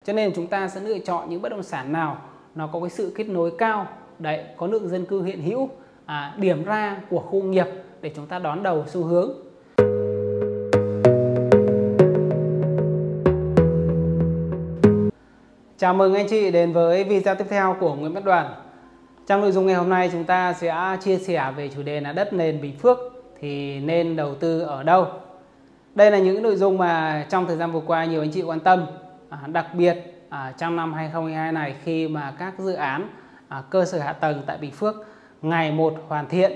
Cho nên chúng ta sẽ lựa chọn những bất động sản nào nó có cái sự kết nối cao, đấy, có lượng dân cư hiện hữu, điểm ra của khu công nghiệp để chúng ta đón đầu xu hướng. Chào mừng anh chị đến với video tiếp theo của Nguyễn Bất Đoàn. Trong nội dung ngày hôm nay chúng ta sẽ chia sẻ về chủ đề là đất nền Bình Phước thì nên đầu tư ở đâu. Đây là những nội dung mà trong thời gian vừa qua nhiều anh chị quan tâm, đặc biệt trong năm 2022 này khi mà các dự án cơ sở hạ tầng tại Bình Phước ngày một hoàn thiện.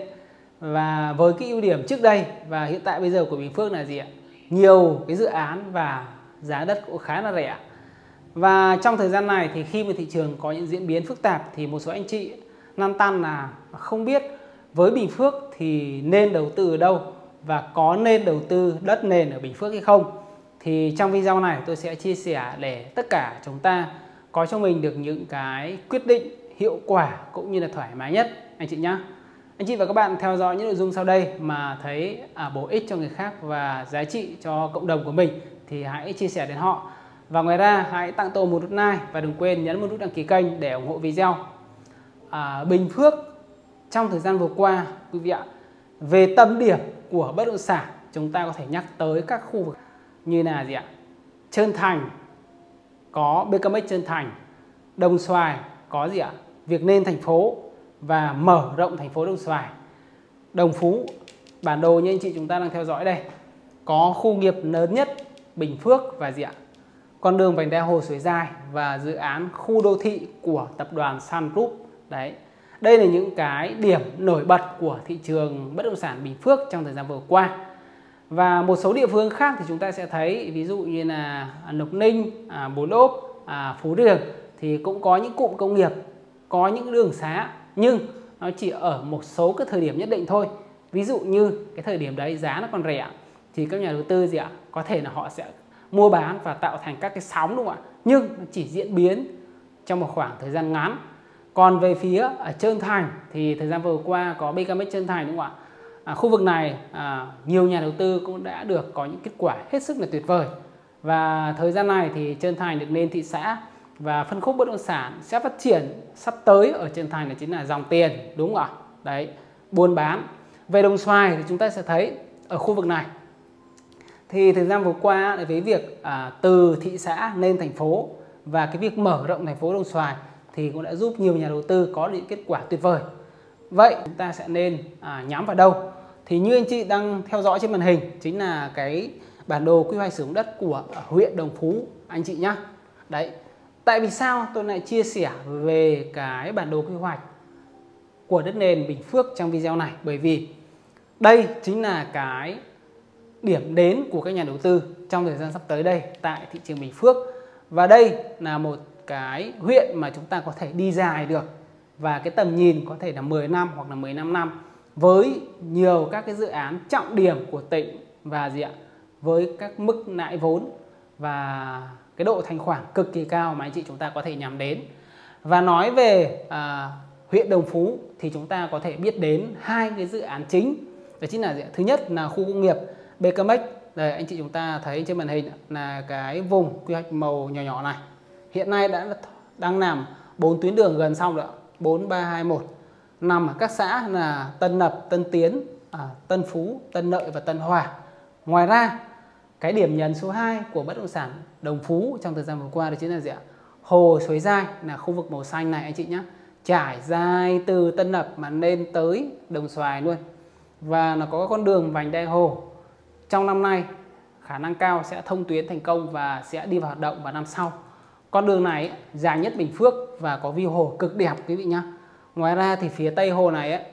Và với cái ưu điểm trước đây và hiện tại bây giờ của Bình Phước là gì ạ? Nhiều cái dự án và giá đất cũng khá là rẻ. Và trong thời gian này thì khi mà thị trường có những diễn biến phức tạp thì một số anh chị lăn tăn là không biết với Bình Phước thì nên đầu tư ở đâu và có nên đầu tư đất nền ở Bình Phước hay không. Thì trong video này tôi sẽ chia sẻ để tất cả chúng ta có cho mình được những cái quyết định hiệu quả cũng như là thoải mái nhất anh chị nhé. Anh chị và các bạn theo dõi những nội dung sau đây mà thấy bổ ích cho người khác và giá trị cho cộng đồng của mình thì hãy chia sẻ đến họ. Và ngoài ra hãy tặng tôi một nút like và đừng quên nhấn một nút đăng ký kênh để ủng hộ video. Bình Phước trong thời gian vừa qua quý vị ạ, về tâm điểm của bất động sản chúng ta có thể nhắc tới các khu vực như là gì ạ? Trơn Thành có BKMX Trơn Thành, Đồng Xoài có gì ạ? Việc Nên Thành Phố và mở rộng thành phố Đồng Xoài. Đồng Phú, bản đồ như anh chị chúng ta đang theo dõi đây, có khu nghiệp lớn nhất Bình Phước và gì ạ? Con đường vành đai Hồ Suối Dài và dự án khu đô thị của tập đoàn Sun Group. Đấy. Đây là những cái điểm nổi bật của thị trường bất động sản Bình Phước trong thời gian vừa qua. Và một số địa phương khác thì chúng ta sẽ thấy ví dụ như là Lộc Ninh, Bố Lốp, Phú Riềng thì cũng có những cụm công nghiệp, có những đường xá nhưng nó chỉ ở một số cái thời điểm nhất định thôi. Ví dụ như cái thời điểm đấy giá nó còn rẻ thì các nhà đầu tư gì ạ? Có thể là họ sẽ mua bán và tạo thành các cái sóng đúng không ạ? Nhưng nó chỉ diễn biến trong một khoảng thời gian ngắn. Còn về phía ở Trơn Thành thì thời gian vừa qua có BKMX Trơn Thành đúng không ạ? Khu vực này nhiều nhà đầu tư cũng đã được có những kết quả hết sức là tuyệt vời. Và thời gian này thì Trơn Thành được lên thị xã và phân khúc bất động sản sẽ phát triển sắp tới ở Trơn Thành là chính là dòng tiền đúng không ạ? Đấy, buôn bán. Về Đồng Xoài thì chúng ta sẽ thấy ở khu vực này thì thời gian vừa qua với việc từ thị xã lên thành phố và cái việc mở rộng thành phố Đồng Xoài thì cũng đã giúp nhiều nhà đầu tư có những kết quả tuyệt vời. Vậy chúng ta sẽ nên nhắm vào đâu? Thì như anh chị đang theo dõi trên màn hình chính là cái bản đồ quy hoạch sử dụng đất của huyện Đồng Phú anh chị nhé. Đấy. Tại vì sao tôi lại chia sẻ về cái bản đồ quy hoạch của đất nền Bình Phước trong video này? Bởi vì đây chính là cái điểm đến của các nhà đầu tư trong thời gian sắp tới đây tại thị trường Bình Phước. Và đây là một cái huyện mà chúng ta có thể đi dài được và cái tầm nhìn có thể là 10 năm hoặc là 15 năm với nhiều các cái dự án trọng điểm của tỉnh và gì ạ? Với các mức lãi vốn và cái độ thanh khoản cực kỳ cao mà anh chị chúng ta có thể nhắm đến. Và nói về huyện Đồng Phú thì chúng ta có thể biết đến hai cái dự án chính. Đó chính là thứ nhất là khu công nghiệp BKMX. Đây anh chị chúng ta thấy trên màn hình là cái vùng quy hoạch màu nhỏ nhỏ này. Hiện nay đang làm 4 tuyến đường gần xong rồi, 4, 3, 2, 1. Nằm ở các xã là Tân Lập, Tân Tiến, Tân Phú, Tân Lợi và Tân Hòa. Ngoài ra, cái điểm nhấn số 2 của bất động sản Đồng Phú trong thời gian vừa qua đó chính là gì ạ? Hồ Suối Dài là khu vực màu xanh này anh chị nhé. Trải dài từ Tân Lập mà lên tới Đồng Xoài luôn. Và nó có con đường vành đai Hồ. Trong năm nay khả năng cao sẽ thông tuyến thành công và sẽ đi vào hoạt động vào năm sau. Con đường này dài nhất Bình Phước và có view hồ cực đẹp quý vị nhé. Ngoài ra thì phía tây hồ này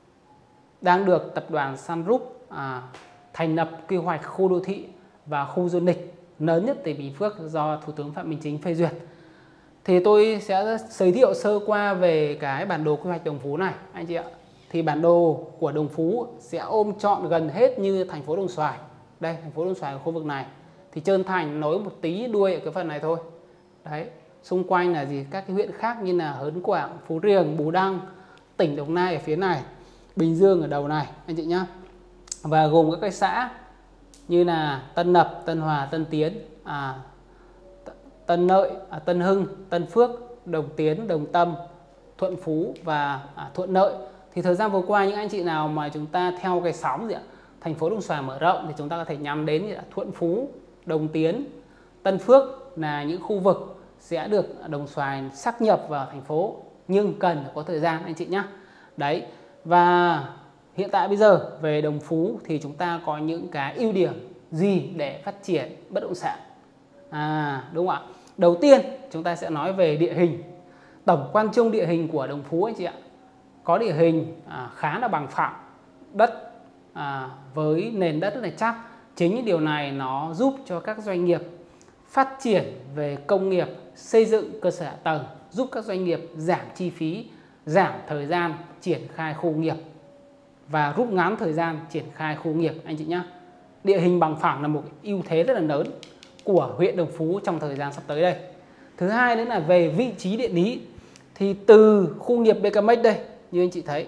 đang được tập đoàn Sun Group thành lập quy hoạch khu đô thị và khu du lịch lớn nhất tại Bình Phước do Thủ tướng Phạm Minh Chính phê duyệt. Thì tôi sẽ giới thiệu sơ qua về cái bản đồ quy hoạch Đồng Phú này anh chị ạ. Thì bản đồ của Đồng Phú sẽ ôm trọn gần hết như thành phố Đồng Xoài. Đây, thành phố Đồng Xoài ở khu vực này. Thì Trơn Thành nối một tí đuôi ở cái phần này thôi. Đấy, xung quanh là gì? Các cái huyện khác như là Hớn Quảng, Phú Riềng, Bù Đăng, tỉnh Đồng Nai ở phía này, Bình Dương ở đầu này anh chị nhá. Và gồm các cái xã như là Tân Lập, Tân Hòa, Tân Tiến, Tân Lợi, Tân Hưng, Tân Phước, Đồng Tiến, Đồng Tâm, Thuận Phú và Thuận Lợi. Thì thời gian vừa qua những anh chị nào mà chúng ta theo cái sóng gì ạ, thành phố Đồng Xoài mở rộng thì chúng ta có thể nhắm đến Thuận Phú, Đồng Tiến, Tân Phước là những khu vực sẽ được Đồng Xoài sáp nhập vào thành phố, nhưng cần có thời gian anh chị nhé. Đấy, và hiện tại bây giờ về Đồng Phú thì chúng ta có những cái ưu điểm gì để phát triển bất động sản? Đúng không ạ? Đầu tiên chúng ta sẽ nói về địa hình. Tổng quan chung địa hình của Đồng Phú anh chị ạ, có địa hình khá là bằng phẳng đất, với nền đất rất là chắc. Chính những điều này nó giúp cho các doanh nghiệp phát triển về công nghiệp, xây dựng cơ sở hạ tầng, giúp các doanh nghiệp giảm chi phí, giảm thời gian triển khai khu nghiệp và rút ngắn thời gian triển khai khu nghiệp anh chị nhé. Địa hình bằng phẳng là một ưu thế rất là lớn của huyện Đồng Phú trong thời gian sắp tới đây. Thứ hai nữa là về vị trí địa lý. Thì từ khu nghiệp BKMX đây như anh chị thấy.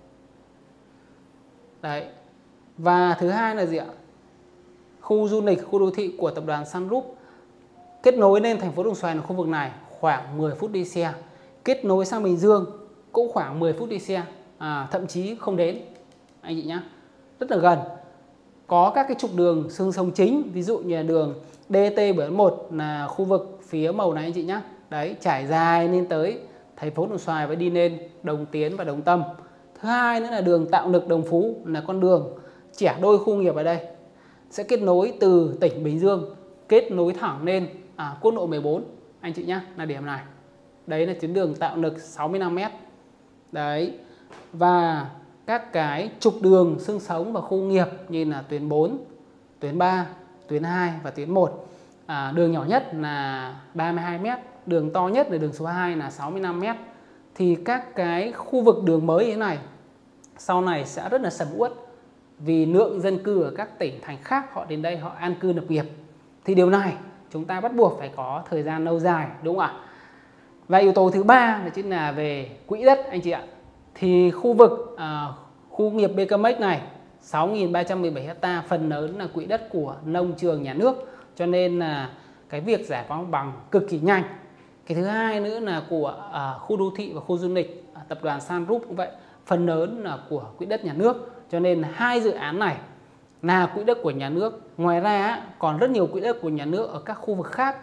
Đấy. Và thứ hai là gì ạ? Khu du lịch, khu đô thị của tập đoàn Sun Group kết nối lên thành phố Đồng Xoài là khu vực này khoảng 10 phút đi xe. Kết nối sang Bình Dương cũng khoảng 10 phút đi xe, thậm chí không đến anh chị nhé. Rất là gần. Có các cái trục đường xương sống chính, ví dụ như là đường DT71 là khu vực phía màu này anh chị nhé. Đấy, trải dài lên tới thành phố Đồng Xoài và đi lên Đồng Tiến và Đồng Tâm. Thứ hai nữa là đường Tạo Lực Đồng Phú là con đường chẻ đôi khu nghiệp ở đây. Sẽ kết nối từ tỉnh Bình Dương, kết nối thẳng lên quốc lộ 14 anh chị nhé, là điểm này. Đấy là tuyến đường Tạo Lực 65m. Đấy. Và các cái trục đường xương sống và khu nghiệp như là tuyến 4, tuyến 3, tuyến 2 và tuyến 1. Đường nhỏ nhất là 32m, đường to nhất là đường số 2 là 65m. Thì các cái khu vực đường mới như thế này sau này sẽ rất là sầm uất, vì lượng dân cư ở các tỉnh thành khác họ đến đây họ an cư lập nghiệp. Thì điều này chúng ta bắt buộc phải có thời gian lâu dài, đúng không ạ? Và yếu tố thứ ba là chính là về quỹ đất anh chị ạ. Thì khu vực khu nghiệp BKMX này 6.317 ha, phần lớn là quỹ đất của nông trường nhà nước, cho nên là cái việc giải phóng bằng cực kỳ nhanh. Cái thứ hai nữa là của khu đô thị và khu du lịch tập đoàn Sun Group cũng vậy, phần lớn là của quỹ đất nhà nước, cho nên hai dự án này là quỹ đất của nhà nước. Ngoài ra còn rất nhiều quỹ đất của nhà nước ở các khu vực khác,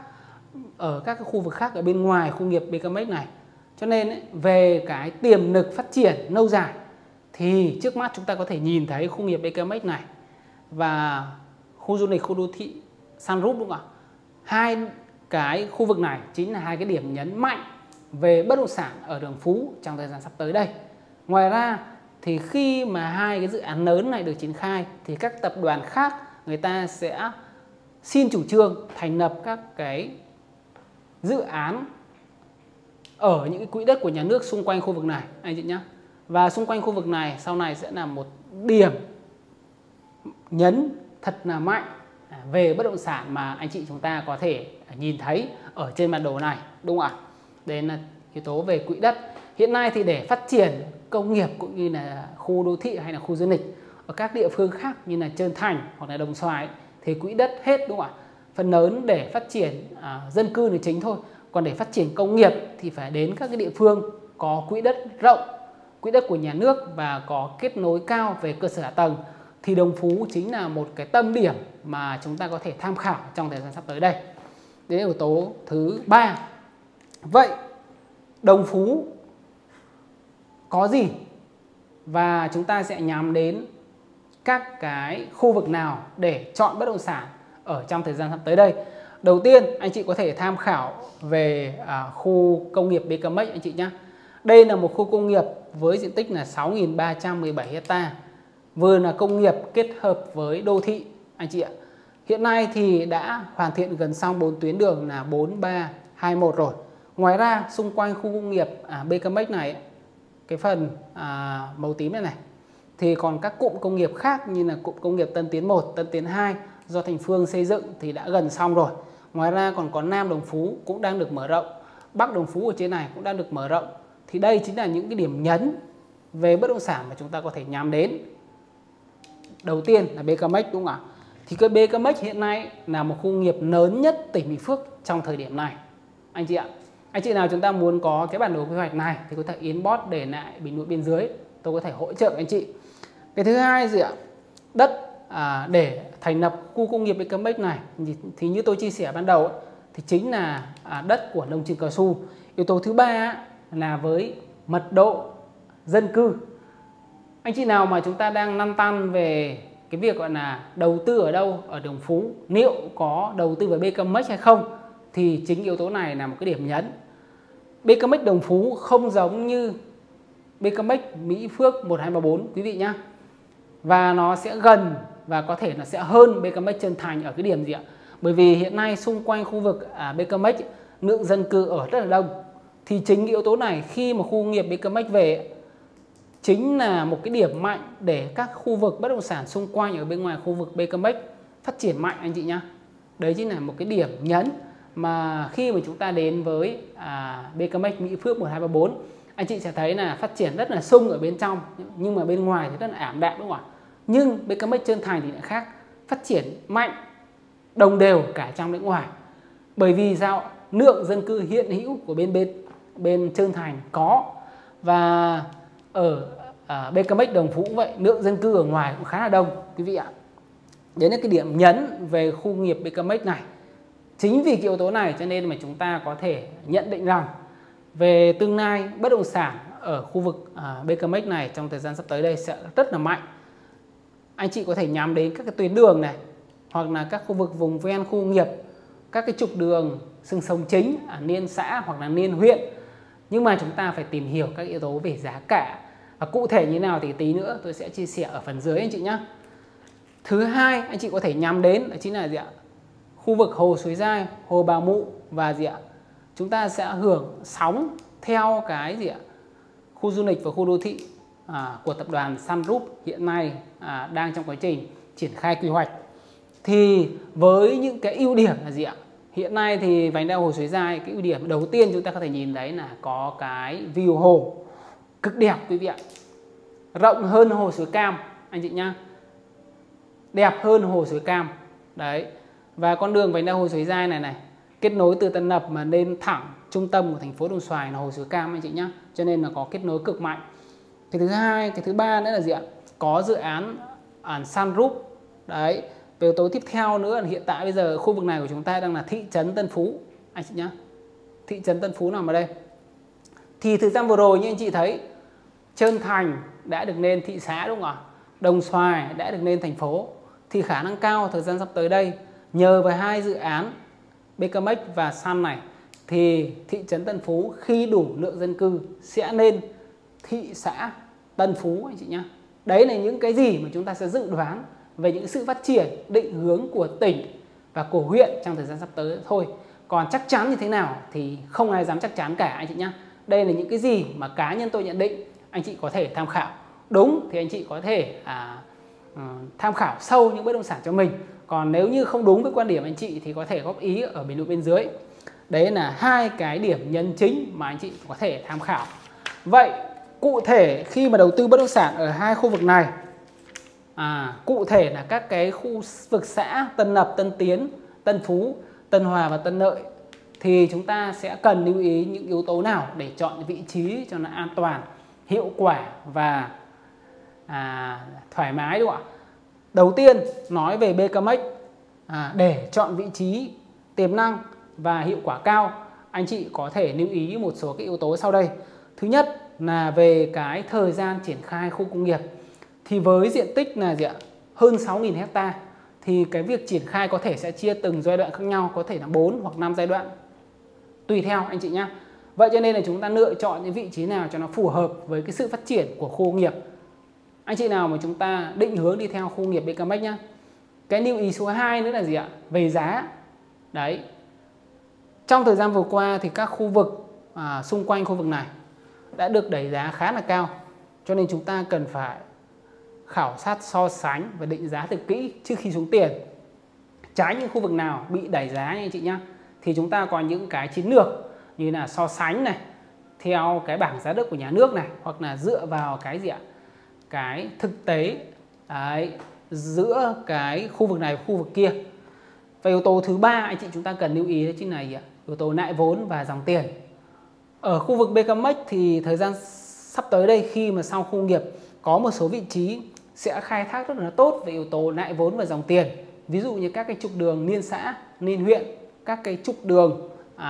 ở bên ngoài khu nghiệp BKMX này. Cho nên về cái tiềm lực phát triển lâu dài thì trước mắt chúng ta có thể nhìn thấy khu nghiệp BKMX này và khu du lịch, khu đô thị Sun Group, đúng không ạ? Hai cái khu vực này chính là hai cái điểm nhấn mạnh về bất động sản ở Đồng Phú trong thời gian sắp tới đây. Ngoài ra thì khi mà hai cái dự án lớn này được triển khai thì các tập đoàn khác người ta sẽ xin chủ trương thành lập các cái dự án ở những cái quỹ đất của nhà nước xung quanh khu vực này anh chị nhé. Và xung quanh khu vực này sau này sẽ là một điểm nhấn thật là mạnh về bất động sản mà anh chị chúng ta có thể nhìn thấy ở trên bản đồ này, đúng không ạ? Đây là yếu tố về quỹ đất. Hiện nay thì để phát triển công nghiệp cũng như là khu đô thị hay là khu du lịch ở các địa phương khác như là Trơn Thành hoặc là Đồng Xoài thì quỹ đất hết, đúng không ạ? Phần lớn để phát triển dân cư là chính thôi. Còn để phát triển công nghiệp thì phải đến các cái địa phương có quỹ đất rộng, quỹ đất của nhà nước và có kết nối cao về cơ sở hạ tầng. Thì Đồng Phú chính là một cái tâm điểm mà chúng ta có thể tham khảo trong thời gian sắp tới đây. Đấy là yếu tố thứ ba. Vậy Đồng Phú có gì? Và chúng ta sẽ nhắm đến các cái khu vực nào để chọn bất động sản ở trong thời gian sắp tới đây. Đầu tiên anh chị có thể tham khảo về khu công nghiệp BKMX anh chị nhé. Đây là một khu công nghiệp với diện tích là 6.317 ha, vừa là công nghiệp kết hợp với đô thị anh chị ạ. Hiện nay thì đã hoàn thiện gần xong 4 tuyến đường là 4, 3, 2, 1 rồi. Ngoài ra xung quanh khu công nghiệp BKMX này, cái phần màu tím này thì còn các cụm công nghiệp khác như là cụm công nghiệp Tân Tiến 1, Tân Tiến 2 do Thành Phương xây dựng thì đã gần xong rồi. Ngoài ra còn có Nam Đồng Phú cũng đang được mở rộng, Bắc Đồng Phú ở trên này cũng đang được mở rộng. Thì đây chính là những cái điểm nhấn về bất động sản mà chúng ta có thể nhắm đến. Đầu tiên là BKMX, đúng không ạ? Thì cái BKMX hiện nay là một khu nghiệp lớn nhất tỉnh Bình Phước trong thời điểm này, anh chị ạ. Anh chị nào chúng ta muốn có cái bản đồ quy hoạch này thì có thể inbox để lại bình luận bên dưới, tôi có thể hỗ trợ anh chị. Cái thứ hai gì ạ? Đất để thành lập khu công nghiệp BKMX này thì như tôi chia sẻ ban đầu thì chính là đất của nông trường cao su. Yếu tố thứ ba là với mật độ dân cư. Anh chị nào mà chúng ta đang lăn tăn về cái việc gọi là đầu tư ở đâu ở Đồng Phú, liệu có đầu tư vào BKMX hay không, thì chính yếu tố này là một cái điểm nhấn. BKMX Đồng Phú không giống như BKMX Mỹ Phước 1234 quý vị nhé. Và nó sẽ gần và có thể nó sẽ hơn BKMX Trơn Thành ở cái điểm gì ạ? Bởi vì hiện nay xung quanh khu vực BKMX lượng dân cư ở rất là đông. Thì chính yếu tố này khi mà khu công nghiệp BKMX về chính là một cái điểm mạnh để các khu vực bất động sản xung quanh ở bên ngoài khu vực BKMX phát triển mạnh anh chị nhá. Đấy chính là một cái điểm nhấn mà khi mà chúng ta đến với BKMX Mỹ Phước 1234, anh chị sẽ thấy là phát triển rất là sung ở bên trong, nhưng mà bên ngoài thì rất là ảm đạm đúng không ạ? Nhưng BKMX Trơn Thành thì lại khác, phát triển mạnh, đồng đều cả trong lẫn ngoài. Bởi vì sao? Lượng dân cư hiện hữu của bên Trơn Thành có, và ở BKMX Đồng Phú vậy, lượng dân cư ở ngoài cũng khá là đông quý vị ạ. Đấy là cái điểm nhấn về khu nghiệp BKMX này. Chính vì cái yếu tố này cho nên mà chúng ta có thể nhận định rằng về tương lai bất động sản ở khu vực BKMX này trong thời gian sắp tới đây sẽ rất là mạnh. Anh chị có thể nhắm đến các cái tuyến đường này, hoặc là các khu vực vùng ven khu công nghiệp, các cái trục đường xương sống chính liên xã hoặc là liên huyện. Nhưng mà chúng ta phải tìm hiểu các yếu tố về giá cả, và cụ thể như nào thì tí nữa tôi sẽ chia sẻ ở phần dưới anh chị nhé. Thứ hai anh chị có thể nhắm đến đó chính là gì ạ? Khu vực Hồ Suối Giai, Hồ Bà Mụ và gì ạ? Chúng ta sẽ hưởng sóng theo cái gì ạ? Khu du lịch và khu đô thị của tập đoàn Sun Group hiện nay đang trong quá trình triển khai quy hoạch. Thì với những cái ưu điểm là gì ạ? Hiện nay thì vành đai Hồ Suối Giai, cái ưu điểm đầu tiên chúng ta có thể nhìn thấy là có cái view hồ cực đẹp quý vị ạ. Rộng hơn Hồ Suối Cam anh chị nhá. Đẹp hơn Hồ Suối Cam. Đấy. Và con đường vành đai Hồ Suối Giai này kết nối từ Tân Lập mà lên thẳng trung tâm của thành phố Đồng Xoài là Hồ Suối Cam anh chị nhá. Cho nên là có kết nối cực mạnh. Cái thứ hai, cái thứ ba nữa là gì ạ? Có dự án Sun Group. Đấy. Về yếu tố tiếp theo nữa là hiện tại bây giờ khu vực này của chúng ta đang là thị trấn Tân Phú anh chị nhá. Thị trấn Tân Phú nằm ở đây. Thì thời gian vừa rồi như anh chị thấy, Trơn Thành đã được lên thị xã đúng không ạ? Đồng Xoài đã được lên thành phố. Thì khả năng cao thời gian sắp tới đây, nhờ vào hai dự án BKMX và Sun này, thì thị trấn Tân Phú khi đủ lượng dân cư sẽ lên thị xã Tân Phú anh chị nhá. Đấy là những cái gì mà chúng ta sẽ dự đoán về những sự phát triển định hướng của tỉnh và của huyện trong thời gian sắp tới thôi. Còn chắc chắn như thế nào thì không ai dám chắc chắn cả anh chị nhá. Đây là những cái gì mà cá nhân tôi nhận định, anh chị có thể tham khảo. Đúng thì anh chị có thể tham khảo sâu những bất động sản cho mình. Còn nếu như không đúng với quan điểm anh chị thì có thể góp ý ở bình luận bên dưới. Đấy là hai cái điểm nhấn chính mà anh chị có thể tham khảo. Vậy cụ thể khi mà đầu tư bất động sản ở hai khu vực này, cụ thể là các cái khu vực xã Tân Lập, Tân Tiến, Tân Phú, Tân Hòa và Tân Lợi, thì chúng ta sẽ cần lưu ý những yếu tố nào để chọn vị trí cho nó an toàn, hiệu quả và thoải mái đúng không ạ? Đầu tiên nói về BKMX, để chọn vị trí tiềm năng và hiệu quả cao, anh chị có thể lưu ý một số cái yếu tố sau đây. Thứ nhất là về cái thời gian triển khai khu công nghiệp. Thì với diện tích là gì ạ? Hơn 6.000 hectare thì cái việc triển khai có thể sẽ chia từng giai đoạn khác nhau, có thể là 4 hoặc 5 giai đoạn tùy theo anh chị nhá. Vậy cho nên là chúng ta lựa chọn những vị trí nào cho nó phù hợp với cái sự phát triển của khu công nghiệp. Anh chị nào mà chúng ta định hướng đi theo khu công nghiệp BKMX nhá. Cái lưu ý số 2 nữa là gì ạ? Về giá. Đấy. Trong thời gian vừa qua thì các khu vực xung quanh khu vực này đã được đẩy giá khá là cao. Cho nên chúng ta cần phải khảo sát, so sánh và định giá thật kỹ trước khi xuống tiền. Tránh những khu vực nào bị đẩy giá nha anh chị nhá. Thì chúng ta có những cái chiến lược như là so sánh này, theo cái bảng giá đất của nhà nước này, hoặc là dựa vào cái gì ạ? Cái thực tế đấy, giữa cái khu vực này và khu vực kia. Và yếu tố thứ ba anh chị chúng ta cần lưu ý đó chính là gì ạ? yếu tố nại vốn và dòng tiền. Ở khu vực BKMX thì thời gian sắp tới đây, khi mà sau khu công nghiệp có một số vị trí sẽ khai thác rất là tốt về yếu tố nại vốn và dòng tiền. Ví dụ như các cái trục đường liên xã, liên huyện, các cái trục đường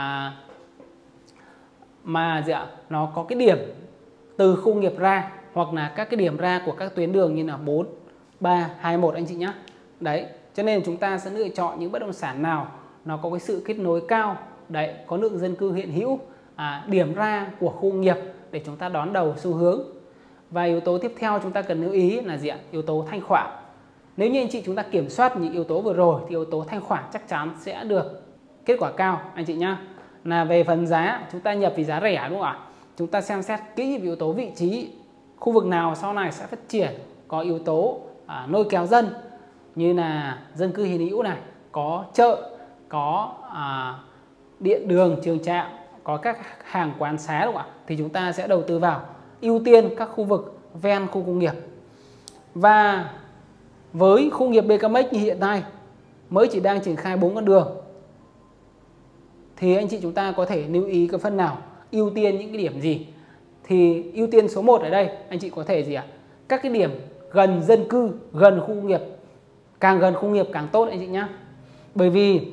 mà nó có cái điểm từ khu công nghiệp ra, hoặc là các cái điểm ra của các tuyến đường như là 4, 3, 2, 1 anh chị nhé. Đấy, cho nên chúng ta sẽ lựa chọn những bất động sản nào nó có cái sự kết nối cao, đấy, có lượng dân cư hiện hữu, điểm ra của khu công nghiệp để chúng ta đón đầu xu hướng. Và yếu tố tiếp theo chúng ta cần lưu ý là yếu tố thanh khoản. Nếu như anh chị chúng ta kiểm soát những yếu tố vừa rồi thì yếu tố thanh khoản chắc chắn sẽ được kết quả cao anh chị nhá. Là về phần giá, chúng ta nhập vì giá rẻ đúng không ạ? Chúng ta xem xét kỹ về yếu tố vị trí, khu vực nào sau này sẽ phát triển, có yếu tố lôi kéo dân như là dân cư hiện hữu này, có chợ, có điện đường, trường trạm, có các hàng quán xá đúng không ạ? Thì chúng ta sẽ đầu tư vào, ưu tiên các khu vực ven khu công nghiệp. Và với khu công nghiệp BKMX như hiện nay mới chỉ đang triển khai 4 con đường, thì anh chị chúng ta có thể lưu ý cái phần nào, ưu tiên những cái điểm gì. Thì ưu tiên số 1 ở đây anh chị có thể các cái điểm gần dân cư, gần khu công nghiệp. Càng gần khu công nghiệp càng tốt anh chị nhé. Bởi vì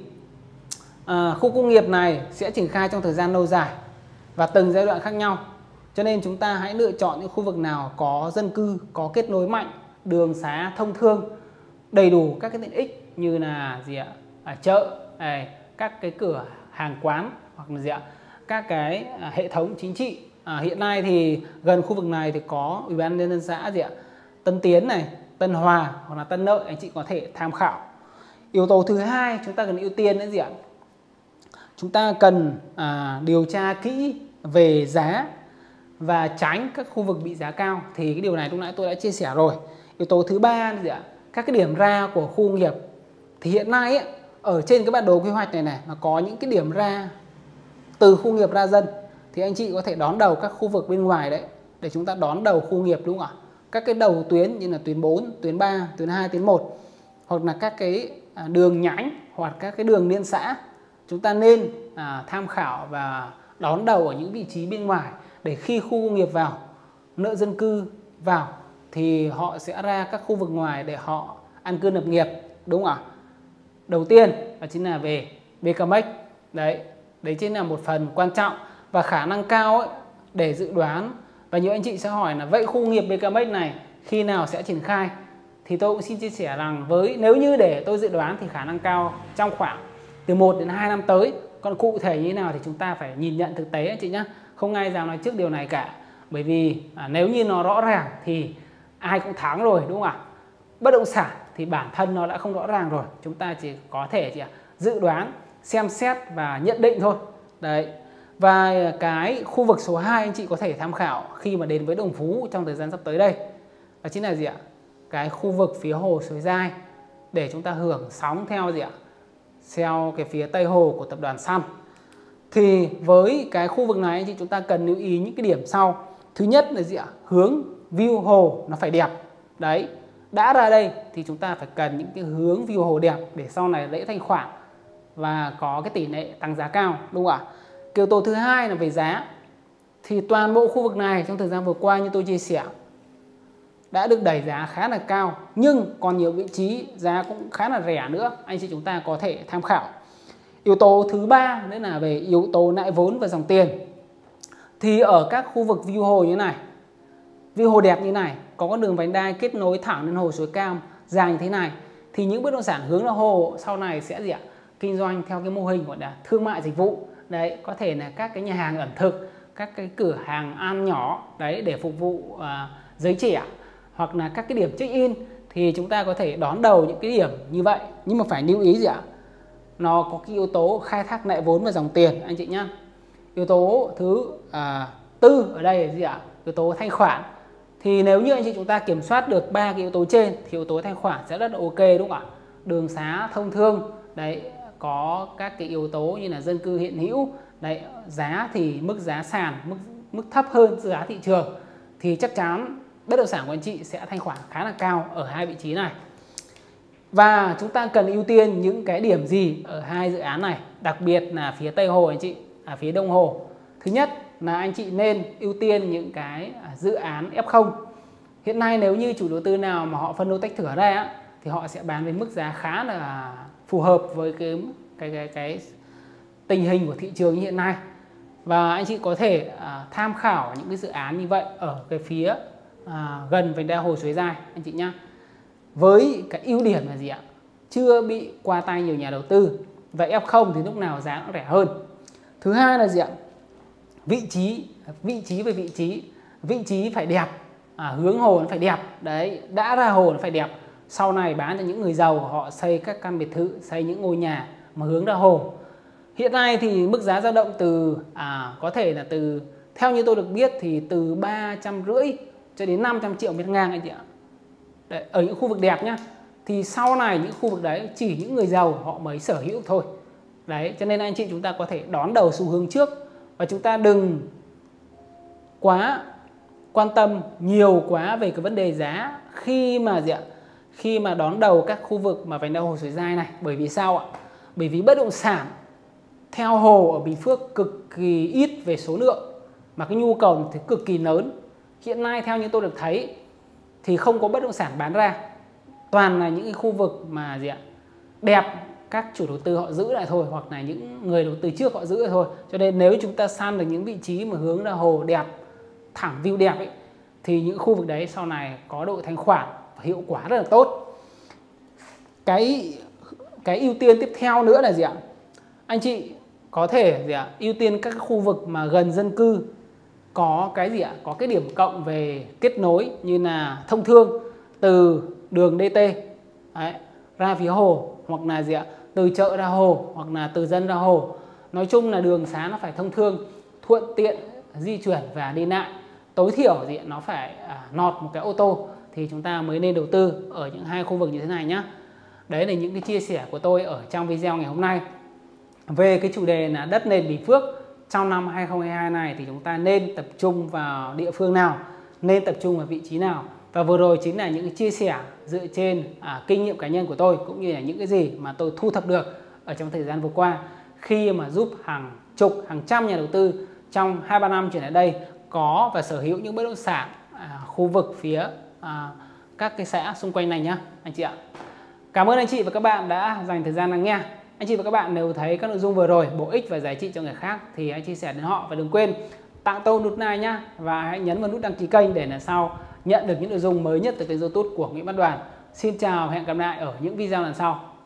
khu công nghiệp này sẽ triển khai trong thời gian lâu dài và từng giai đoạn khác nhau. Cho nên chúng ta hãy lựa chọn những khu vực nào có dân cư, có kết nối mạnh, đường xá thông thương, đầy đủ các cái tiện ích như là chợ, các cái cửa hàng quán, hoặc là các cái hệ thống chính trị. Hiện nay thì gần khu vực này thì có Ủy ban nhân dân xã Tân Tiến này, Tân Hòa hoặc là Tân Lợi, anh chị có thể tham khảo. Yếu tố thứ hai chúng ta cần ưu tiên là chúng ta cần điều tra kỹ về giá và tránh các khu vực bị giá cao. Thì cái điều này lúc nãy tôi đã chia sẻ rồi. Yếu tố thứ ba là các cái điểm ra của khu công nghiệp. Thì hiện nay ở trên cái bản đồ quy hoạch này nó có những cái điểm ra từ khu công nghiệp ra dân. Thì anh chị có thể đón đầu các khu vực bên ngoài đấy để chúng ta đón đầu khu công nghiệp đúng không ạ? Các cái đầu tuyến như là tuyến 4, tuyến 3, tuyến 2, tuyến 1, hoặc là các cái đường nhánh hoặc các cái đường liên xã. Chúng ta nên tham khảo và đón đầu ở những vị trí bên ngoài, để khi khu công nghiệp vào, nợ dân cư vào thì họ sẽ ra các khu vực ngoài để họ ăn cư lập nghiệp đúng không ạ? Đầu tiên đó chính là về BKMX. Đấy chính là một phần quan trọng và khả năng cao để dự đoán. Và nhiều anh chị sẽ hỏi là vậy khu công nghiệp BKMX này khi nào sẽ triển khai? Thì tôi cũng xin chia sẻ rằng nếu như để tôi dự đoán thì khả năng cao trong khoảng từ 1 đến 2 năm tới. Còn cụ thể như thế nào thì chúng ta phải nhìn nhận thực tế anh chị nhé. Không ai dám nói trước điều này cả. Bởi vì nếu như nó rõ ràng thì ai cũng thắng rồi đúng không ạ? Bất động sản thì bản thân nó đã không rõ ràng rồi. Chúng ta chỉ có thể dự đoán, xem xét và nhận định thôi. Đấy. Và cái khu vực số 2 anh chị có thể tham khảo khi mà đến với Đồng Phú trong thời gian sắp tới đây. Đó chính là cái khu vực phía hồ Suối Giai, để chúng ta hưởng sóng theo theo cái phía Tây Hồ của tập đoàn Sun. Thì với cái khu vực này anh chị chúng ta cần lưu ý những cái điểm sau. Thứ nhất là hướng view hồ nó phải đẹp. Đấy, đã ra đây thì chúng ta phải cần những cái hướng view hồ đẹp để sau này dễ thanh khoản và có cái tỷ lệ tăng giá cao đúng không ạ? Yếu tố thứ hai là về giá. Thì toàn bộ khu vực này trong thời gian vừa qua như tôi chia sẻ đã được đẩy giá khá là cao, nhưng còn nhiều vị trí giá cũng khá là rẻ nữa, anh chị chúng ta có thể tham khảo. Yếu tố thứ ba nữa là về yếu tố nại vốn và dòng tiền. Thì ở các khu vực view hồ như này, view hồ đẹp như này, có con đường vành đai kết nối thẳng lên hồ Suối Cam dài như thế này, thì những bất động sản hướng ra hồ sau này sẽ kinh doanh theo cái mô hình gọi là thương mại dịch vụ. Đấy, có thể là các cái nhà hàng ẩm thực, các cái cửa hàng ăn nhỏ đấy để phục vụ giới trẻ, hoặc là các cái điểm check in. Thì chúng ta có thể đón đầu những cái điểm như vậy, nhưng mà phải lưu ý nó có cái yếu tố khai thác nại vốn và dòng tiền anh chị nhá. Yếu tố thứ tư ở đây là yếu tố thanh khoản. Thì nếu như anh chị chúng ta kiểm soát được 3 cái yếu tố trên thì yếu tố thanh khoản sẽ rất là ok đúng không ạ? Đường xá thông thương, đấy, có các cái yếu tố như là dân cư hiện hữu, đấy, giá thì mức giá sàn mức thấp hơn giá thị trường, thì chắc chắn bất động sản của anh chị sẽ thanh khoản khá là cao ở hai vị trí này. Và chúng ta cần ưu tiên những cái điểm gì ở hai dự án này, đặc biệt là phía Tây Hồ anh chị, phía Đông Hồ. Thứ nhất là anh chị nên ưu tiên những cái dự án F0. Hiện nay nếu như chủ đầu tư nào mà họ phân lô tách thửa đây á, thì họ sẽ bán với mức giá khá là phù hợp với cái tình hình của thị trường như hiện nay. Và anh chị có thể tham khảo những cái dự án như vậy ở cái phía gần vành đai hồ Suối Dài anh chị nhá. Với cái ưu điểm là gì ạ? Chưa bị qua tay nhiều nhà đầu tư. Vậy F0 thì lúc nào giá cũng rẻ hơn. Thứ hai là gì ạ? Vị trí về vị trí phải đẹp, hướng hồ nó phải đẹp. Đấy, đã ra hồ nó phải đẹp. Sau này bán cho những người giàu, họ xây các căn biệt thự, xây những ngôi nhà mà hướng ra hồ. Hiện nay thì mức giá dao động từ có thể là từ, theo như tôi được biết thì từ 350 cho đến 500 triệu mét ngang anh chị ạ. Đấy, ở những khu vực đẹp nhá. Thì sau này những khu vực đấy chỉ những người giàu họ mới sở hữu thôi. Đấy, cho nên anh chị chúng ta có thể đón đầu xu hướng trước. Và chúng ta đừng quá quan tâm nhiều quá về cái vấn đề giá khi mà đón đầu các khu vực mà vành đai hồ Suối Dài này. Bởi vì sao ạ? Bởi vì bất động sản theo hồ ở Bình Phước cực kỳ ít về số lượng, mà cái nhu cầu thì cực kỳ lớn. Hiện nay theo như tôi được thấy thì không có bất động sản bán ra, toàn là những cái khu vực mà đẹp, các chủ đầu tư họ giữ lại thôi, hoặc là những người đầu tư trước họ giữ lại thôi. Cho nên nếu chúng ta săn được những vị trí mà hướng ra hồ đẹp, thẳng view đẹp ấy, thì những khu vực đấy sau này có độ thanh khoản và hiệu quả rất là tốt. Cái ưu tiên tiếp theo nữa là gì ạ? Anh chị có thể ưu tiên các khu vực mà gần dân cư, có cái có cái điểm cộng về kết nối, như là thông thương từ đường DT đấy, ra phía hồ, hoặc là từ chợ ra hồ, hoặc là từ dân ra hồ. Nói chung là đường xá nó phải thông thương, thuận tiện di chuyển và đi lại. Tối thiểu nó phải nọt một cái ô tô thì chúng ta mới nên đầu tư ở những hai khu vực như thế này nhá. Đấy là những cái chia sẻ của tôi ở trong video ngày hôm nay về cái chủ đề là đất nền Bình Phước trong năm 2022 này. Thì chúng ta nên tập trung vào địa phương nào, nên tập trung vào vị trí nào. Và vừa rồi chính là những cái chia sẻ dựa trên kinh nghiệm cá nhân của tôi, cũng như là những cái gì mà tôi thu thập được ở trong thời gian vừa qua, khi mà giúp hàng chục, hàng trăm nhà đầu tư trong 2-3 năm trở lại đây có và sở hữu những bất động sản khu vực phía các cái xã xung quanh này nhá anh chị ạ. Cảm ơn anh chị và các bạn đã dành thời gian lắng nghe. Anh chị và các bạn nếu thấy các nội dung vừa rồi bổ ích và giá trị cho người khác thì hãy chia sẻ đến họ, và đừng quên tặng tôi nút like nhá, và hãy nhấn vào nút đăng ký kênh để lần sau nhận được những nội dung mới nhất từ kênh YouTube của Nguyễn Văn Đoàn. Xin chào và hẹn gặp lại ở những video lần sau.